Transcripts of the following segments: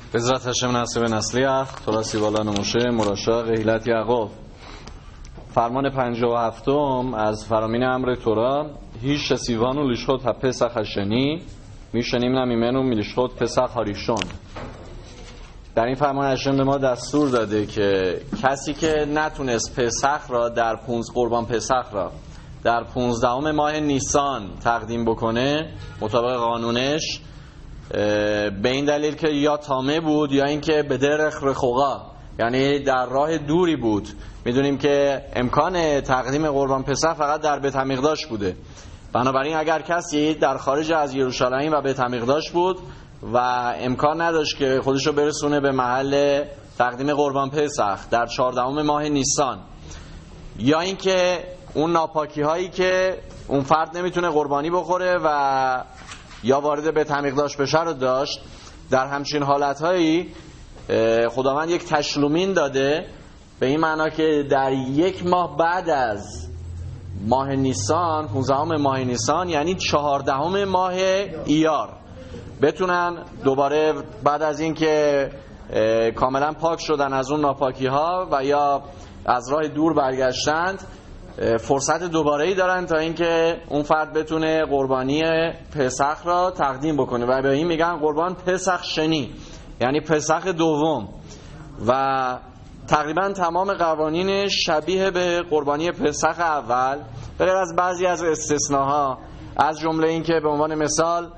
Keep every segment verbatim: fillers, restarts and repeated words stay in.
بذرت هشم نصیب نسلیخ توراسی بالا نموشه مراشا غیلت یعقوب. فرمان پنجاه و هفتم از فرامین امر تورا هیچ سیوانو لیشخود ها پسخ هشنی میشنیم نمیمنو میلیشخود پسخ هاریشون. در این فرمان هشم به ما دستور داده که کسی که نتونست پسخ را در پونز قربان پسخ را در پونزدهم ماه نیسان تقدیم بکنه مطابق قانونش، به این دلیل که یا تامه بود یا اینکه به درخ رخوغا، یعنی در راه دوری بود. میدونیم که امکان تقدیم قربان پسخ فقط در بیت المقدس بوده، بنابراین اگر کسی در خارج از یروشلایم و بیت المقدس بود و امکان نداشت که خودشو برسونه به محل تقدیم قربان پسخ در چهاردهم ماه نیسان، یا اینکه اون ناپاکی هایی که اون فرد نمیتونه قربانی بخوره و یا وارد بیت المقدس بشه رو داشت، در همچین حالت هایی خداوند یک تشلومین داده، به این معنا که در یک ماه بعد از ماه نیسان، پانزدهم ماه نیسان، یعنی چهاردهم ماه ایار، بتونن دوباره بعد از این که کاملا پاک شدن از اون ناپاکی ها و یا از راه دور برگشتند، فرصت دوباره‌ای دارن تا اینکه اون فرد بتونه قربانی پسخ را تقدیم بکنه و به این میگن قربان پسخ شنی، یعنی پسخ دوم. و تقریبا تمام قوانین شبیه به قربانی پسخ اول، به غیر از بعضی از استثناها، از جمله این که به عنوان مثال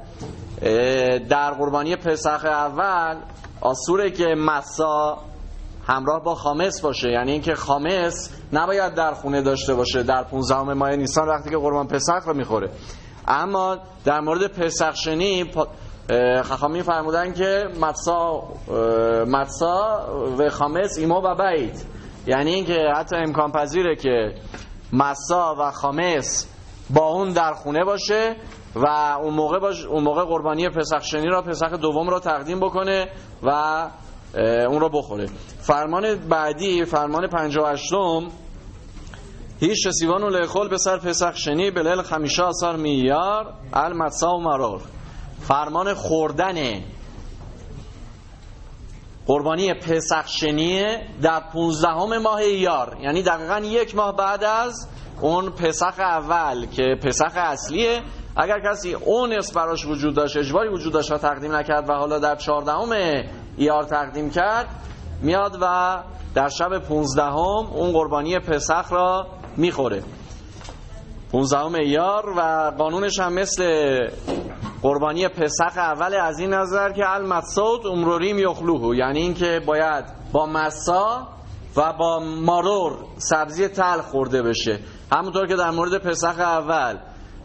در قربانی پسخ اول آسوره که مسا همراه با خامس باشه، یعنی اینکه خامس نباید در خونه داشته باشه در پانزدهم ماه نیسان وقتی که قربان پسخ رو میخوره. اما در مورد پسخ شنی خخامی فرمودن که متسا متسا و خامس ایما و بیت، یعنی اینکه حتی امکان پذیره که مسا و خامس با اون در خونه باشه و اون موقع باش اون موقع قربانی پسخ شنی را، پسخ دوم را تقدیم بکنه و اون را بخوره. فرمان بعدی، فرمان پنجاه و هشتم، هیچ سیوان و لخول به سر پسخ شنی بلیل خمیشه اثار میار المتسا و مرار. فرمان خوردن قربانی پسخ شنی در پونزدهم ماه ایار، یعنی دقیقا یک ماه بعد از اون پسخ اول که پسخ اصلیه. اگر کسی اونس براش وجود داشت، اجباری وجود داشت و تقدیم نکرد و حالا در چهاردهم ایار تقدیم کرد، میاد و در شب پونزدهم اون قربانی پسخ را میخوره، پونزدهم ایار. و قانونش هم مثل قربانی پسخ اول از این نظر که المسود امروریم یخلوهو، یعنی این که باید با مسا و با مارور سبزی تلخ خورده بشه. همونطور که در مورد پسخ اول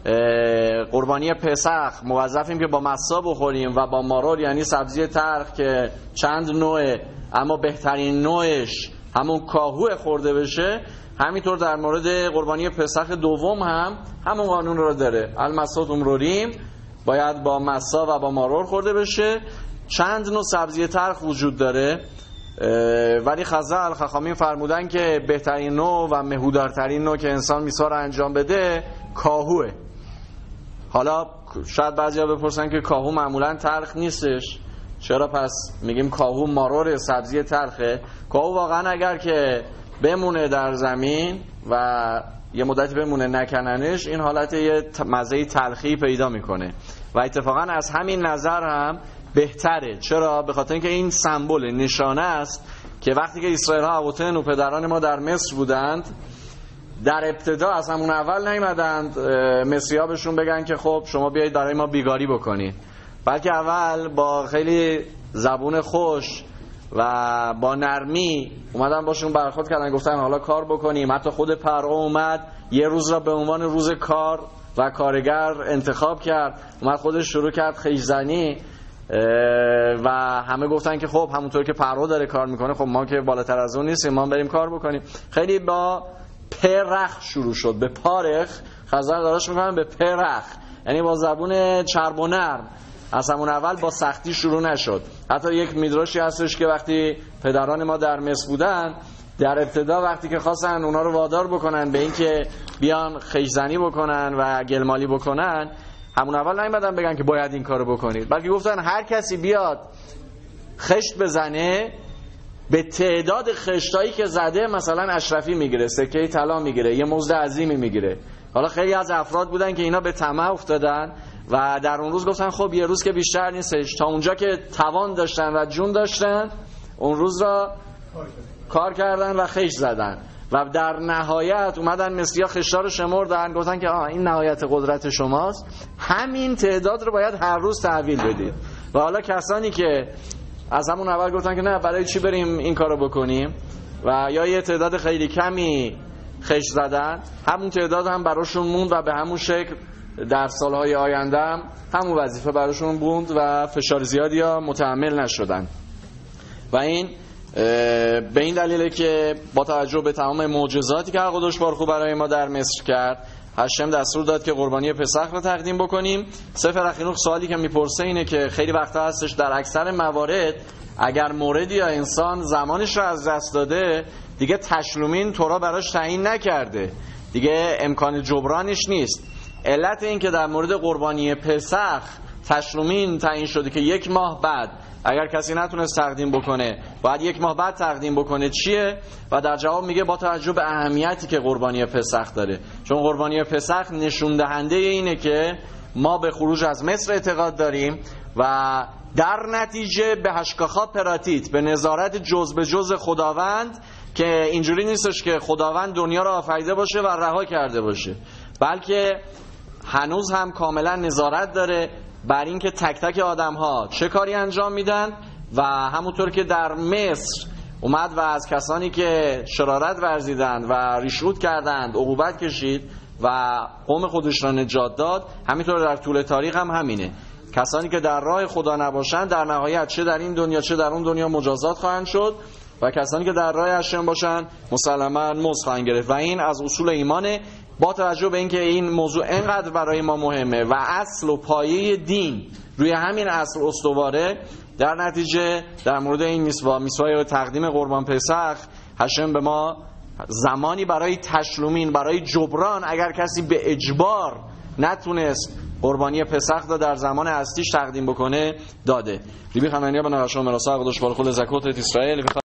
قربانی پسخ موظفیم که با مسا بخوریم و با مارور یعنی سبزی تلخ که چند نوعه اما بهترین نوعش همون کاهو خورده بشه، همینطور در مورد قربانی پسخ دوم هم همون قانون رو داره. المسود امروریم باید با مسا و با مارور خورده بشه. چند نوع سبزی تلخ وجود داره، ولی خزل خخامین فرمودن که بهترین نوع و مهودارترین نوع که انسان میسار انجام بده کاهوه. حالا شاید بعضیا بپرسن که کاهو معمولا تلخ نیستش، چرا پس میگیم کاهو مارور سبزی تلخه؟ کاهو واقعا اگر که بمونه در زمین و یه مدتی بمونه نکننش، این حالت یه مزه تلخی پیدا میکنه و اتفاقا از همین نظر هم بهتره. چرا؟ به خاطر اینکه این سمبل نشانه است که وقتی که اسرائیل ها ابوتن و پدران ما در مصر بودند، در ابتدا از همون اول نیومدند مصری‌ها بهشون بگن که خب شما بیایید برای ما بیگاری بکنید، بلکه اول با خیلی زبون خوش و با نرمی اومدن باشون برخورد کردن، گفتن حالا کار بکنیم. حتی خود پرعو اومد یه روز را به عنوان روز کار و کارگر انتخاب کرد، اومد خودش شروع کرد خیش‌زنی و همه گفتن که خب همونطور که پرعو داره کار میکنه، خب ما که بالاتر از اون نیستیم، ما بریم کار بکنیم. خیلی با پرخ شروع شد، به پارخ خزر داراش میکنن به پرخ، یعنی با زبون چرب و نرم. از همون اول با سختی شروع نشد. حتی یک میدراشی هستش که وقتی پدران ما در مصر بودن، در ابتدا وقتی که خواستن اونا رو وادار بکنن به این که بیان خیش‌زنی بکنن و گلمالی بکنن، همون اول نیومدن بگن که باید این کارو بکنید، بلکه گفتن هر کسی بیاد خشت بزنه، به تعداد خشتایی که زده مثلا اشرفی میگیره، سکه طلا میگیره، یه مزد عظیمی میگیره. حالا خیلی از افراد بودن که اینا به طمع افتادن و در اون روز گفتن خب یه روز که بیشتر نیستش، تا اونجا که توان داشتن و جون داشتن اون روز را کار کردن و خشت زدن و در نهایت اومدن مصری‌ها خشتا رو شمردن، گفتن که آه این نهایت قدرت شماست، همین تعداد رو باید هر روز تحویل بدید. و حالا کسانی که از همون اول گفتن که نه برای چی بریم این کارو بکنیم و یا یه تعداد خیلی کمی خشت زدن، همون تعداد هم براشون موند و به همون شکل در سالهای آینده هم همون وظیفه براشون موند و فشار زیادی ها متحمل نشدن. و این به این دلیله که با توجه به تمام معجزاتی که قدوس بارخو برای ما در مصر کرد، هشم دستور داد که قربانی پسخ رو تقدیم بکنیم. سفر اخینوخ سوالی که میپرسه اینه که خیلی وقتا هستش در اکثر موارد اگر موردی یا انسان زمانش رو از دست داده، دیگه تشلومین تورا براش تعیین نکرده، دیگه امکان جبرانش نیست. علت این که در مورد قربانی پسخ تشلومین تعیین شده که یک ماه بعد اگر کسی نتونست تقدیم بکنه باید یک ماه بعد تقدیم بکنه چیه؟ و در جواب میگه با توجه به اهمیتی که قربانی پسخ داره، چون قربانی پسخ نشون دهنده اینه که ما به خروج از مصر اعتقاد داریم و در نتیجه به هشکاخا پراتیت، به نظارت جز به جز خداوند، که اینجوری نیستش که خداوند دنیا رو آفریده باشه و رها کرده باشه، بلکه هنوز هم کاملا نظارت داره بر این که تک تک آدم ها چه کاری انجام میدن و همونطور که در مصر اومد و از کسانی که شرارت ورزیدند و ریشخند کردند عقوبت کشید و قوم خودش را نجات داد، همینطور در طول تاریخ هم همینه. کسانی که در راه خدا نباشند در نهایت چه در این دنیا چه در اون دنیا مجازات خواهند شد و کسانی که در راه هشم باشند مسلماً مزد خواهند گرفت. و این از اصول ایمانه. با توجه به اینکه این موضوع اینقدر برای ما مهمه و اصل و پایه دین روی همین اصل استواره، در نتیجه در مورد این میسوا میسوای تقدیم قربان پسخ، هشم به ما زمانی برای تشلومین، برای جبران، اگر کسی به اجبار نتونست قربانی پسخ را در زمان اصلیش تقدیم بکنه داده. ریبی خمینی با نقشه مراسا قدوس بارخو زکات اسرائیل